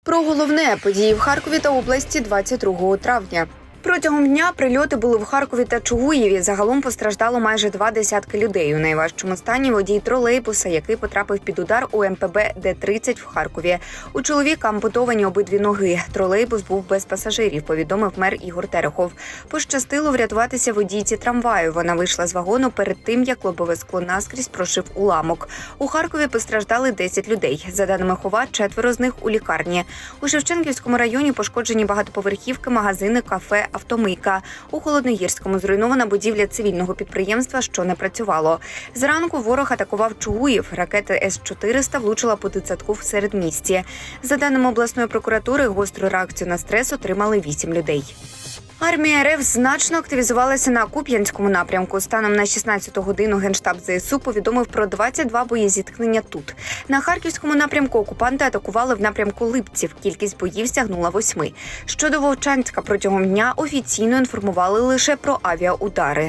Про головне події в Харкові та області 22 травня. Протягом дня прильоти були в Харкові та Чугуєві. Загалом постраждало майже 2 десятки людей. У найважчому стані водій тролейбуса, який потрапив під удар у МПБ Д-30 в Харкові. У чоловіка ампутовані обидві ноги. Тролейбус був без пасажирів, повідомив мер Ігор Терехов. Пощастило врятуватися водійці трамваю. Вона вийшла з вагону перед тим, як лобове скло наскрізь прошив уламок. У Харкові постраждали 10 людей. За даними ХОВА, 4 з них у лікарні. У Шевченківському районі пошкоджені багатоповерхівки, магазини, кафе, автомийка. У Холодногірському зруйнована будівля цивільного підприємства, що не працювало. Зранку ворог атакував Чугуїв. Ракета С-400 влучила по дитсадку в середмісті. За даними обласної прокуратури, гостру реакцію на стрес отримали 8 людей. Армія РФ значно активізувалася на Куп'янському напрямку. Станом на 16-ту годину Генштаб ЗСУ повідомив про 22 боєзіткнення тут. На Харківському напрямку окупанти атакували в напрямку Липців. Кількість боїв сягнула 8. Щодо Вовчанська, протягом дня офіційно інформували лише про авіаудари.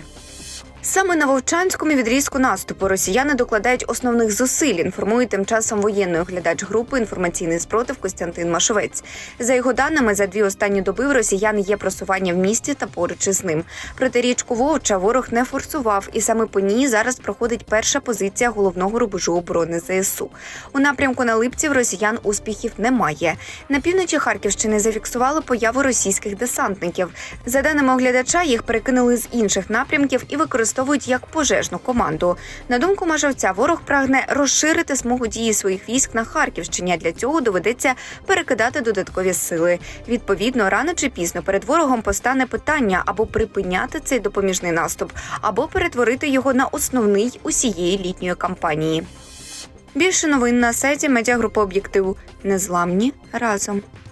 Саме на Вовчанському відрізку наступу росіяни докладають основних зусиль, інформує тим часом воєнний оглядач групи «Інформаційний спротив» Костянтин Машовець. За його даними, за 2 останні доби в росіян є просування в місті та поруч із ним. Проте річку Вовча ворог не форсував, і саме по ній зараз проходить перша позиція головного рубежу оборони ЗСУ. У напрямку на Липців росіян успіхів немає. На півночі Харківщини зафіксували появу російських десантників. За даними оглядача, їх перекинули з інших напрямків і використовують як пожежну команду. На думку Машовця, ворог прагне розширити смугу дії своїх військ на Харківщині, а для цього доведеться перекидати додаткові сили. Відповідно, рано чи пізно перед ворогом постане питання або припиняти цей допоміжний наступ, або перетворити його на основний усієї літньої кампанії. Більше новин на сайті медіагрупи «Об'єктив». Незламні разом.